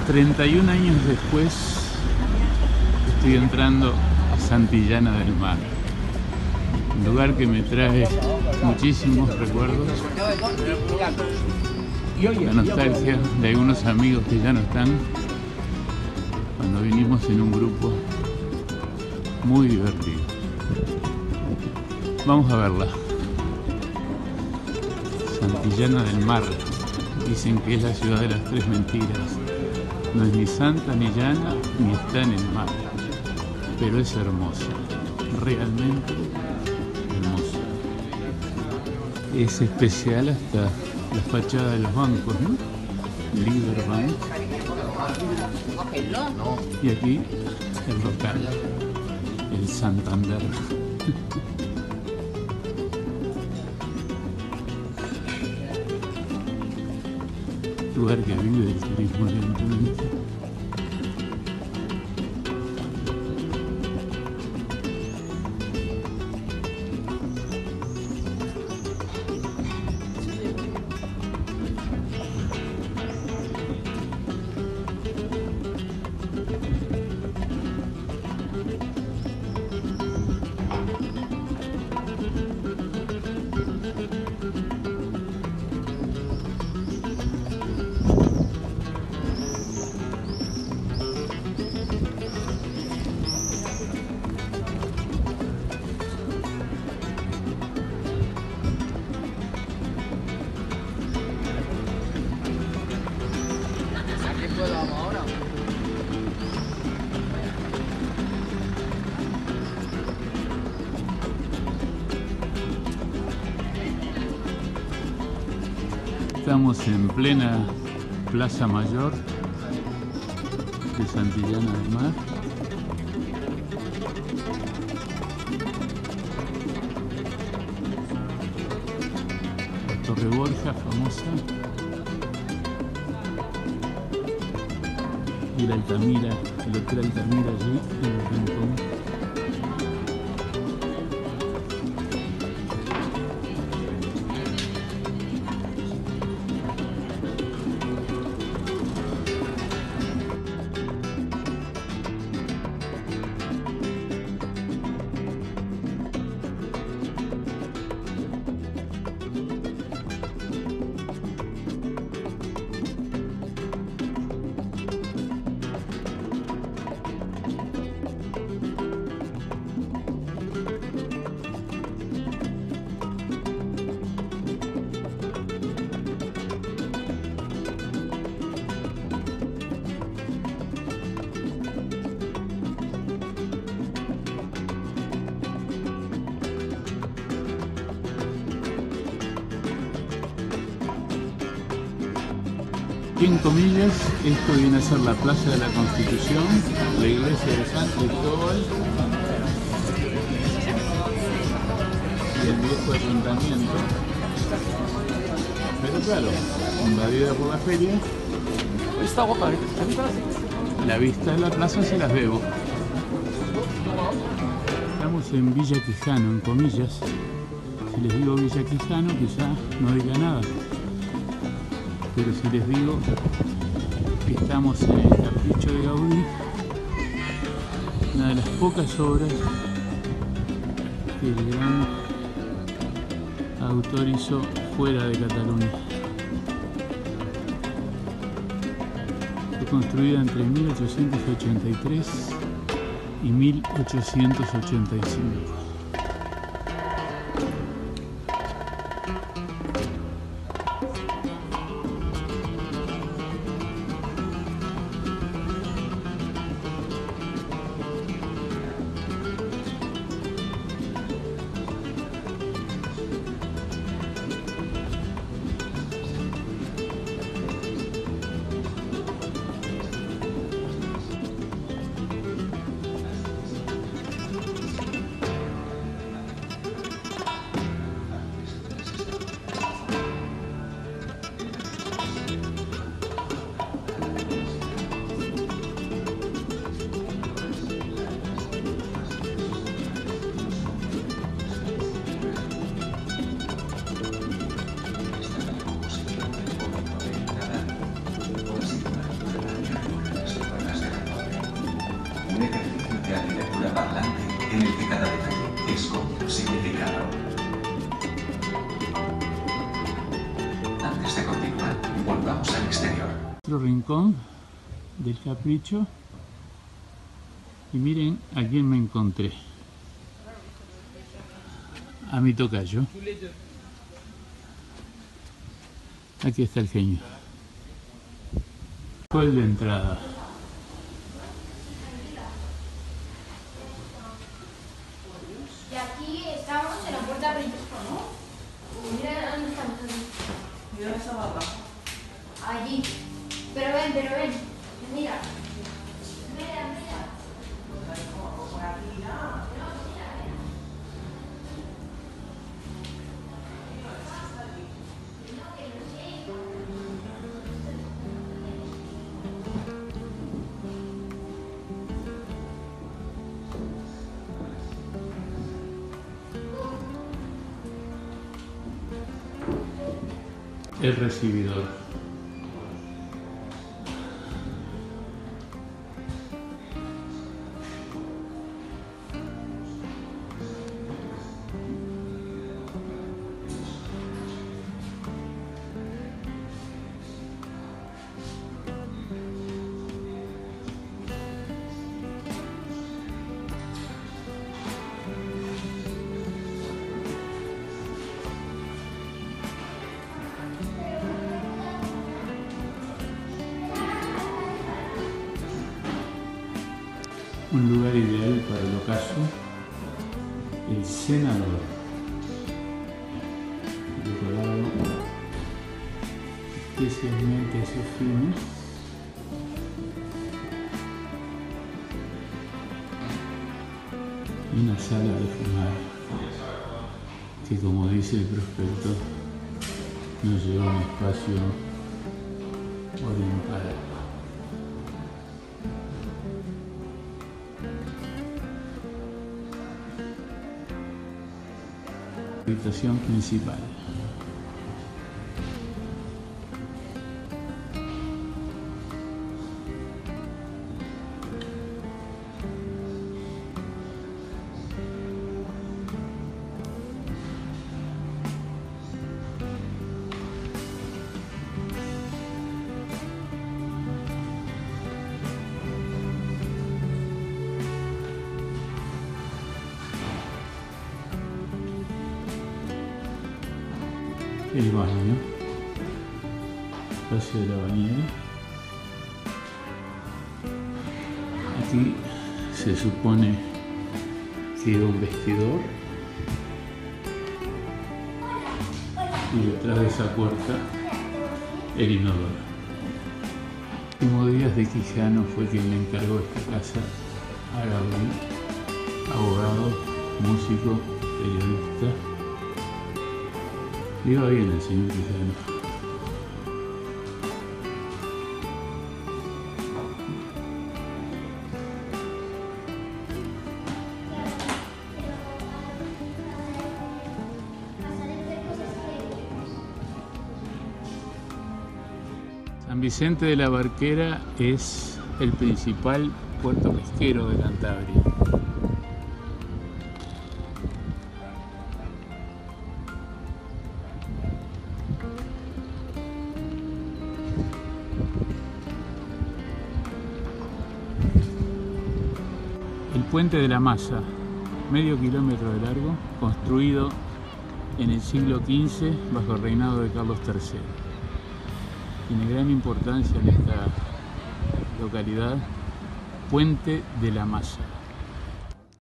31 años después estoy entrando a Santillana del Mar, un lugar que me trae muchísimos recuerdos, la nostalgia de algunos amigos que ya no están, cuando vinimos en un grupo muy divertido. Vamos a verla. Santillana del Mar, dicen que es la ciudad de las tres mentiras. No es ni santa ni llana, ni está en el mar, pero es hermosa, realmente hermosa. Es especial hasta la fachada de los bancos, ¿no? Liberbank. Y aquí el local, el Santander. Lugar que vive del turismo lentamente. Estamos en plena Plaza Mayor de Santillana del Mar. La Torre Borja famosa. Y el Altamira, el Hotel Altamira allí en el rincón. En comillas, esto viene a ser la Plaza de la Constitución, la iglesia de San Cristóbal y el viejo ayuntamiento. Pero claro, invadida por la feria, la vista de la plaza se las debo. Estamos en Villa Quijano, en comillas. Si les digo Villa Quijano, quizá no diga nada. Pero si les digo que estamos en el Capricho de Gaudí, una de las pocas obras que el gran autor hizo fuera de Cataluña. Fue construida entre 1883 y 1885. miniatura parlante en el que cada detalle es con significado. Antes de continuar, volvamos al exterior. Otro rincón del capricho. Y miren a quién me encontré. A mi tocayo. Aquí está el genio. Hall de entrada. Y aquí estamos en la puerta principal, ¿no? Mira dónde estamos. Mira esa barra. Allí. Pero ven. Mira. Mira. Por aquí ya. El recibidor. Un lugar ideal para el ocaso, el cenador, decorado especialmente a esos fines. Y una sala de fumar, que como dice el prospecto, nos lleva a un espacio oriental. Habitación principal. El baño, espacio de la bañera. Aquí se supone que era un vestidor y detrás de esa puerta el inodoro. Último Díaz de Quijano fue quien le encargó esta casa a Gaudí, abogado, músico, periodista. Le iba bien el señor Quijano. San Vicente de la Barquera es el principal puerto pesquero de Cantabria. El Puente de la Masa, medio kilómetro de largo, construido en el siglo XV bajo el reinado de Carlos III. Tiene gran importancia en esta localidad, Puente de la Masa.